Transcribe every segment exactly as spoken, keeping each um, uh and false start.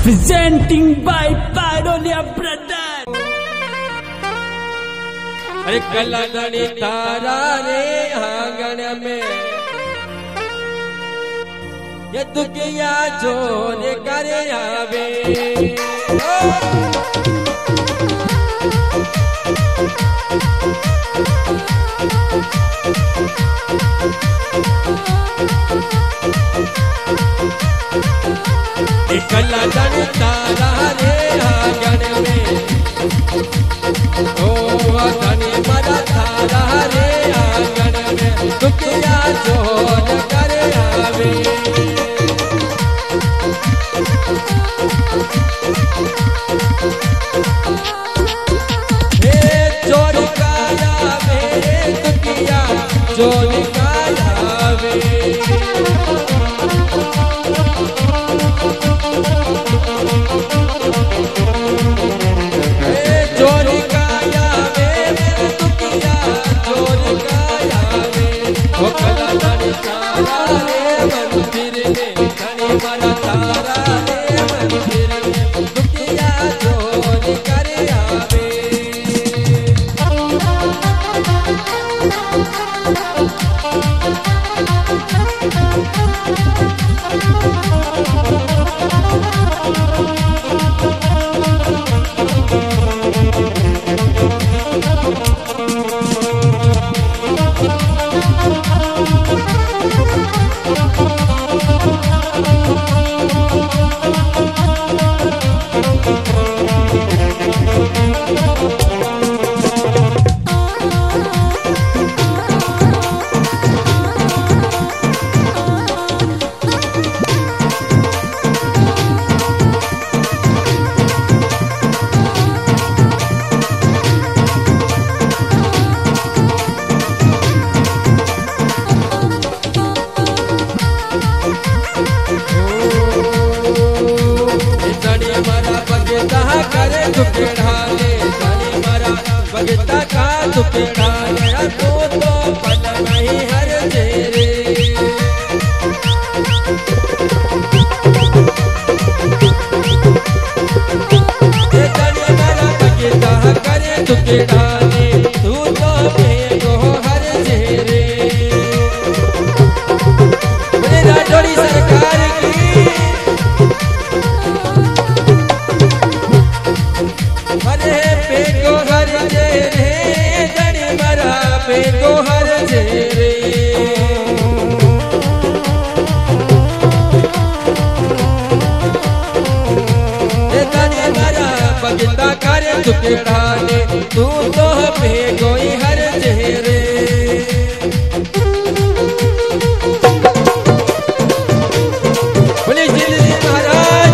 presenting by Pioneer Brothers. अरे कलदनी तारा रे आंगन में ये दुखिया जोर करे आवे कलदनी तारा रे आंगन में ओ धनी मरा तारा रे आंगन में दुखिया जोर करे आवे हे चोर काया वे दुखिया चोर काया वे मंदिर में धनी मरा तारा रे मंदिर में दुखिया जोर करे आवे करे दुखेड़ाले धनी मरा बगता का दुखेड़ाले तो तो पल नहीं हर तेरे धनी मरा बगता करे दुखेड़ाले तू तो बेगो हर तेरे मेरा जोड़ी सरकार की पेको हर जे रे धनी मरा पेको हर जे रे धनी मरा बगता करे दुखेड़ाले तू तो पेको हर जे रे बोले जिले महाराज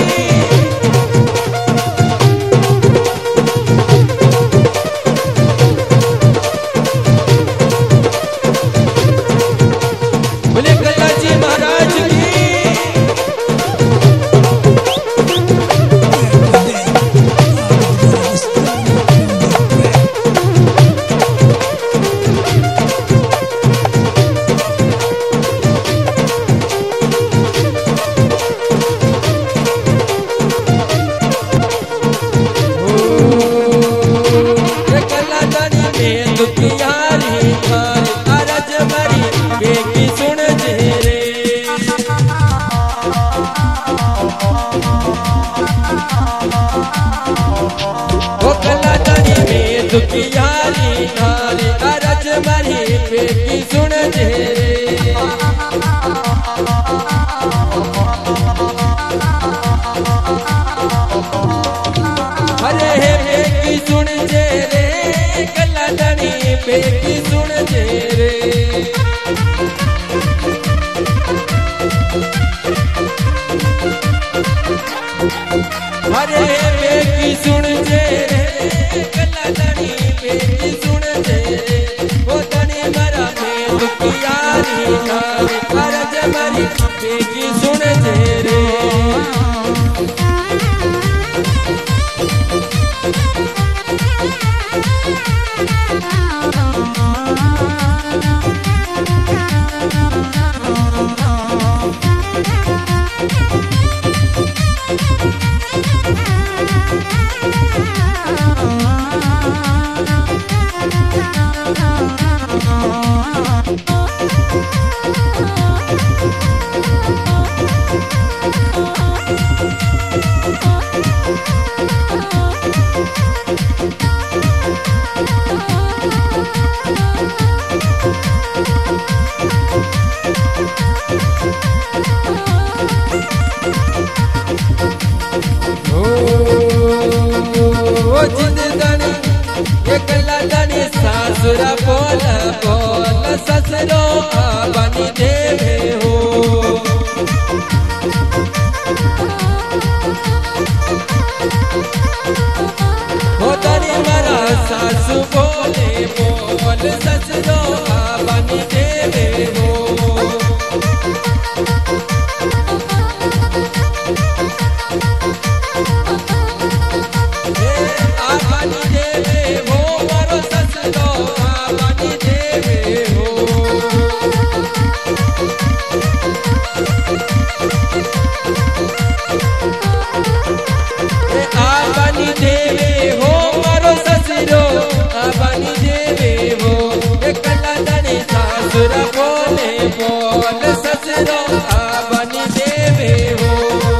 दुखियारी नारी अरज मरी बेटी सुन जेरे अरे बेटी सुन जेरे कलदनी बेटी सुन जेरे अरे बेटी सुन जेरे कलदनी बेटी सुन जेरे वो धनी मरा में दुखियारी नारी अरज मरी बेटी सुन जेरे Thank you. एकला धनी सासुरा बोल बोल ससुरो आबानी देवे हो हो धनी मारा सासु बोले बोल ससुरो आबानी देवे हो आबानी देवे हो मारो ससुरो आबानी देवे हो आबानी देवे हो मारो ससुरो आबानी देवे हो एकला धनी सासुरा बोले बोल ससुरो आबानी देवे हो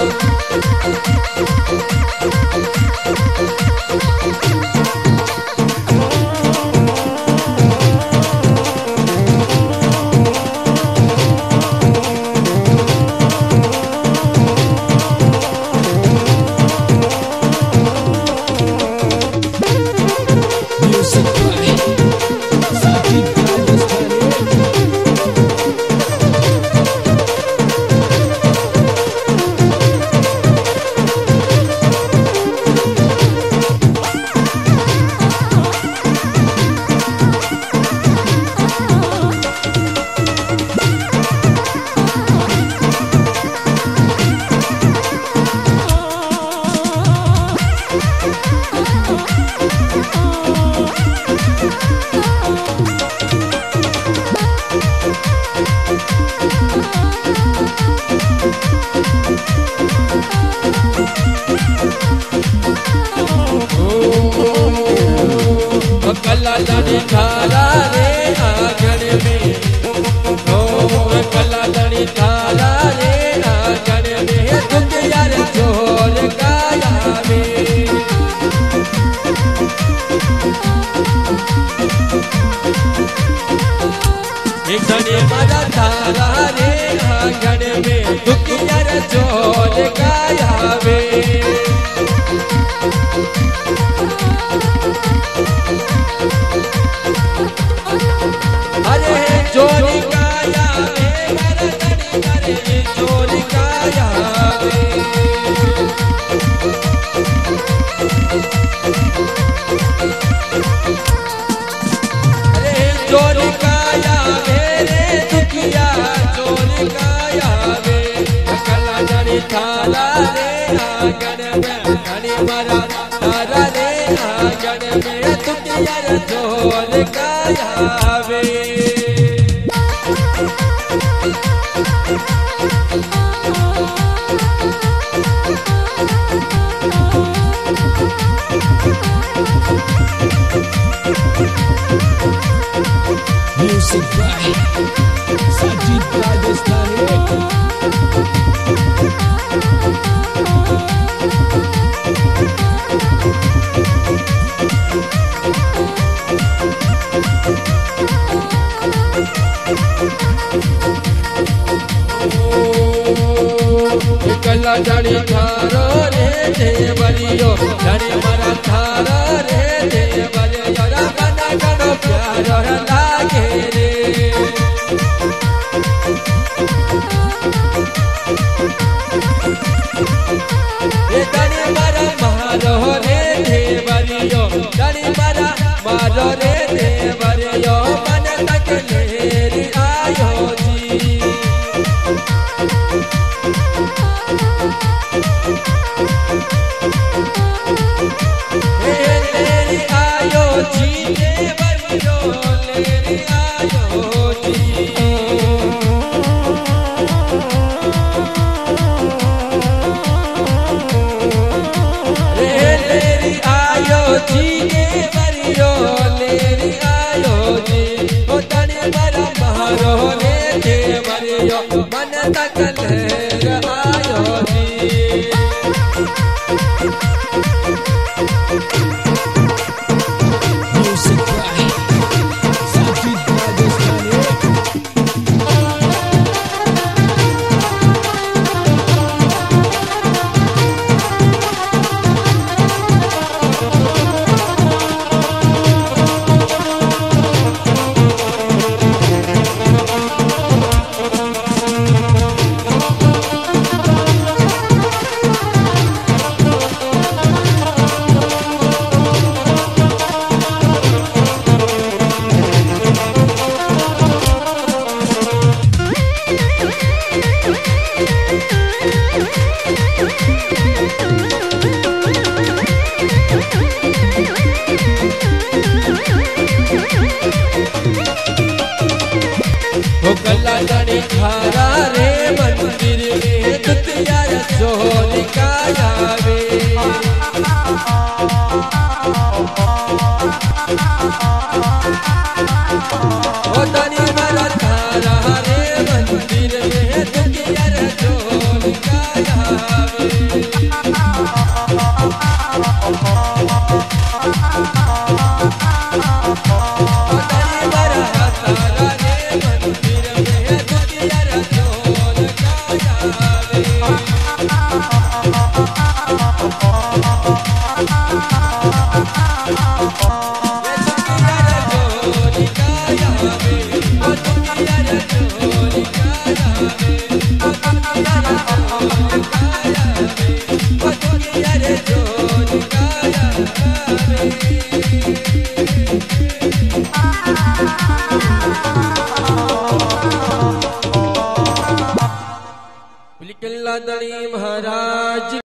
कला धनी थारा रे आंगन में हो कला धनी थारा रे आंगन में दुख यार जोर गाया में एक धनी मारा थारा रे आंगन में दुख यार जोर गाया में अरे चोरी काया वे मर धनी करे चोरी काया वे अरे चोरी काया वे रे दुखिया चोरी काया वे कला धनी थारा रे आंगन में धनी मरा थारा रे आंगन में दुखिया चोरी काया वे Music by Sajid Rajasthani. कला धनी थारो रे देवरियो धनी मरा थारो रे देवरियो रमना कनो प्यारो लागे रे ये धनी मरा मारो रे देवरियो धनी मरा मारो रे देवरियो मन तक लेरी आयो जी लेरी आयो जी देवरियो लेरी आयो जी लेरी आयो जी देवरियो लेरी आयो जी ओ धनी मरा मारो रे देवरियो मन तक लेर आयो जी Music by Sajid Rajasthani. ढोल का जावे ओ तनी मरा तारा रे मंदिर में दुखिया रे ढोल का जावे महाराज